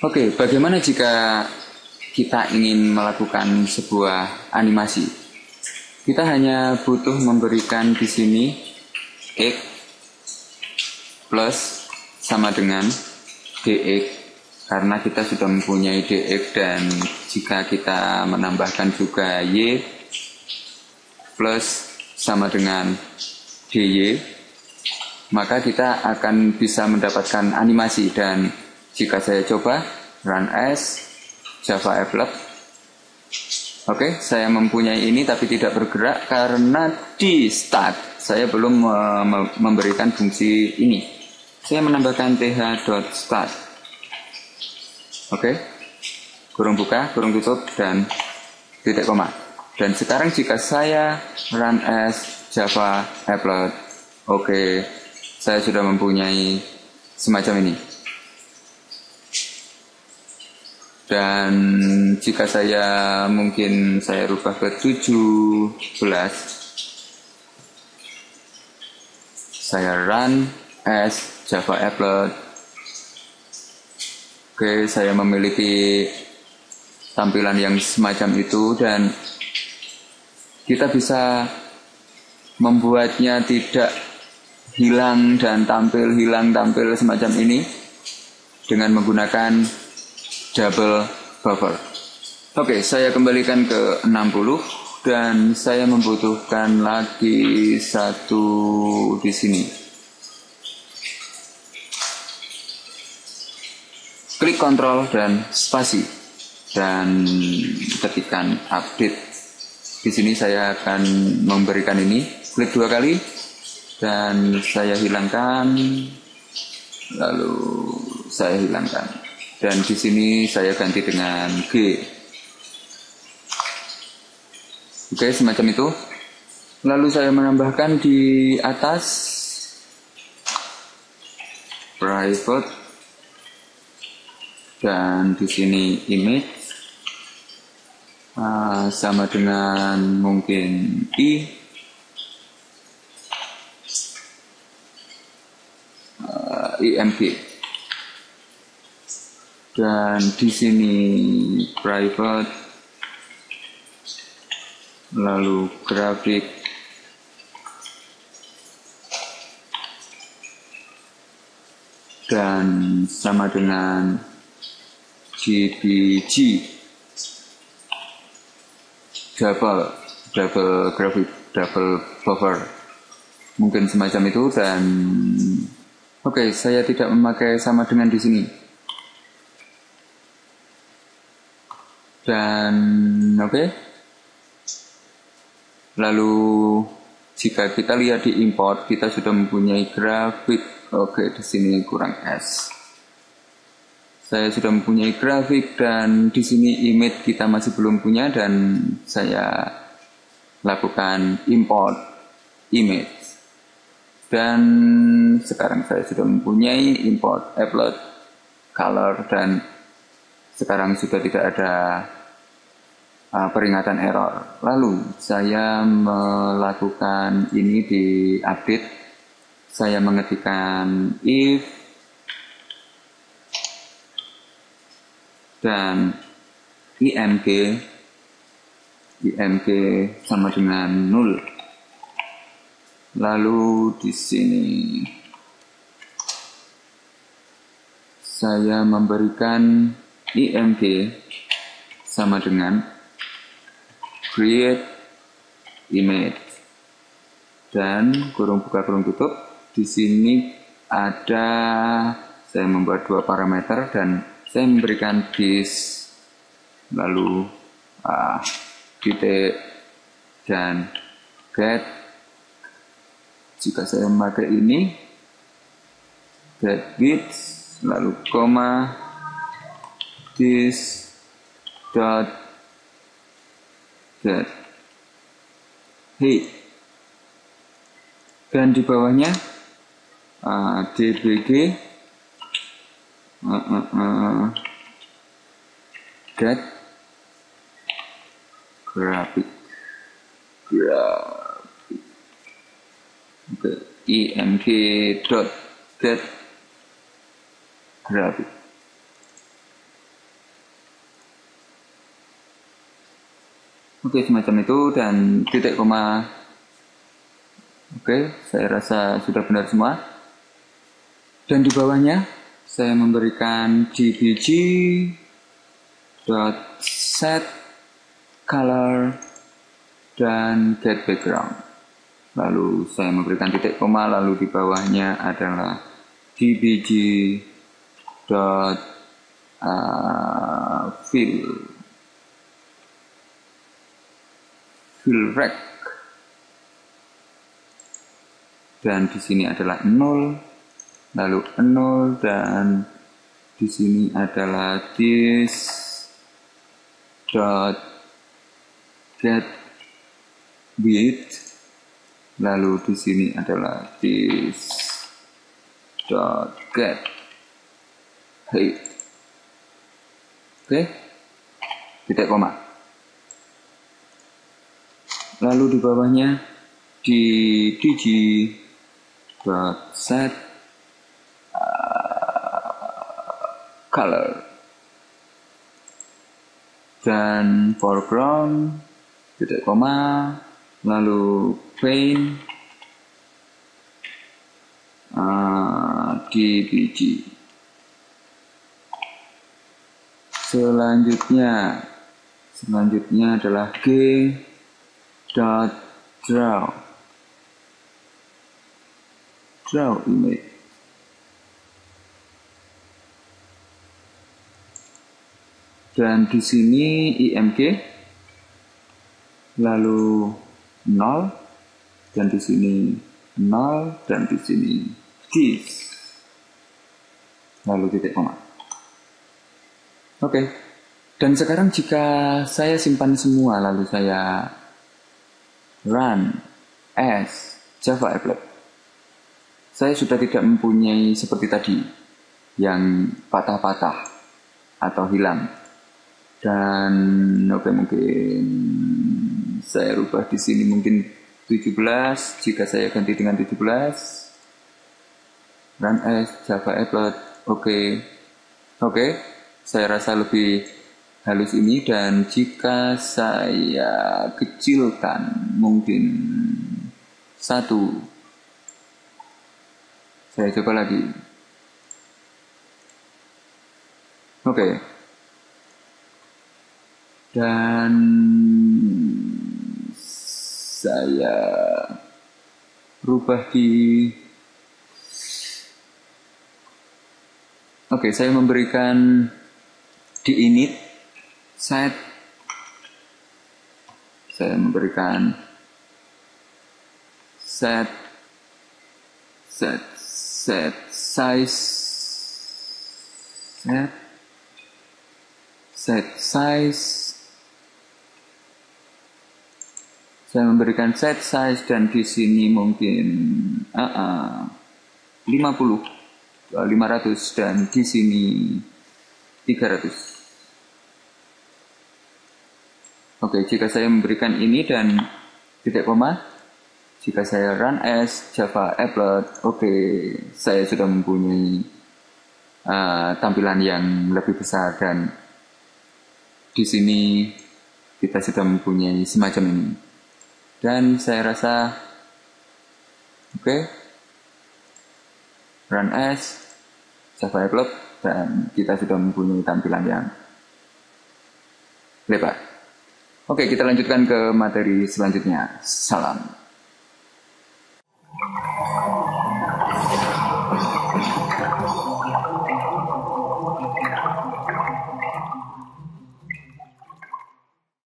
Oke, bagaimana jika kita ingin melakukan sebuah animasi? Kita hanya butuh memberikan di sini X plus sama dengan DX, karena kita sudah mempunyai DX, dan jika kita menambahkan juga Y plus sama dengan DY, maka kita akan bisa mendapatkan animasi. Dan jika saya coba run as Java Applet, oke, saya mempunyai ini tapi tidak bergerak karena di start saya belum memberikan fungsi ini. Saya menambahkan th.start. Oke, kurung buka, kurung tutup, dan titik koma. Dan sekarang jika saya run as Java Applet, oke, saya sudah mempunyai semacam ini. Dan jika saya mungkin saya rubah ke 17, saya run as Java Applet, oke, saya memiliki tampilan yang semacam itu, dan kita bisa membuatnya tidak hilang dan tampil semacam ini dengan menggunakan double buffer. Oke, saya kembalikan ke 60 dan saya membutuhkan lagi satu di sini. Klik Ctrl dan spasi dan ketikkan update. Di sini saya akan memberikan ini. Klik 2 kali dan saya hilangkan, lalu saya hilangkan. Dan di sini saya ganti dengan G. Oke, semacam itu. Lalu saya menambahkan di atas private, dan di sini image sama dengan mungkin img. Dan di sini private, lalu grafik, dan sama dengan GPG, double grafik, double buffer, mungkin semacam itu. Dan oke, saya tidak memakai sama dengan di sini. Dan oke. Lalu jika kita lihat di import, kita sudah mempunyai grafik. Oke, di sini kurang S. Saya sudah mempunyai grafik, dan di sini image kita masih belum punya, dan saya lakukan import image. Dan sekarang saya sudah mempunyai import applet color, dan sekarang sudah tidak ada peringatan error. Lalu saya melakukan ini di update. Saya mengetikkan if dan img sama dengan 0. Lalu di sini saya memberikan img sama dengan create image, dan kurung buka kurung tutup. Di sini ada, saya membuat 2 parameter dan saya memberikan this, lalu titik dan get. Jika saya memakai ini, get width, lalu koma, this dot get height, dan di bawahnya dbg get grafik. Oke, img dot get grafik. Oke, semacam itu, dan titik koma. Oke, saya rasa sudah benar semua. Dan di bawahnya saya memberikan dbg dot set color dan get background. Lalu saya memberikan titik koma, lalu di bawahnya adalah dbg dot fill rec, dan di sini adalah 0, lalu 0, dan di sini adalah this dot get width, lalu di sini adalah this dot get height. Oke, titik koma. Lalu di bawahnya di dg dot set color dan foreground, titik koma, lalu paint dbg. Selanjutnya adalah g dot draw image. Dan di sini img, lalu 0, dan di sini 0, dan di sini this, lalu titik koma. Oke, dan sekarang jika saya simpan semua lalu saya run as Java Applet, saya sudah tidak mempunyai seperti tadi yang patah-patah atau hilang. Dan oke, mungkin saya rubah di sini mungkin 17. Jika saya ganti dengan 17, run as Java Applet. Oke, saya rasa lebih halus ini. Dan jika saya kecilkan mungkin 1, saya coba lagi. Oke. Dan saya rubah di saya memberikan di init set, saya memberikan set size, saya memberikan set size, dan di sini mungkin 500, dan di sini 300. Oke, jika saya memberikan ini dan titik koma, jika saya run as Java Applet, saya sudah mempunyai tampilan yang lebih besar, dan di sini kita sudah mempunyai semacam ini. Dan saya rasa run as Java Applet, dan kita sudah mempunyai tampilan yang lebar. Oke, kita lanjutkan ke materi selanjutnya. Salam.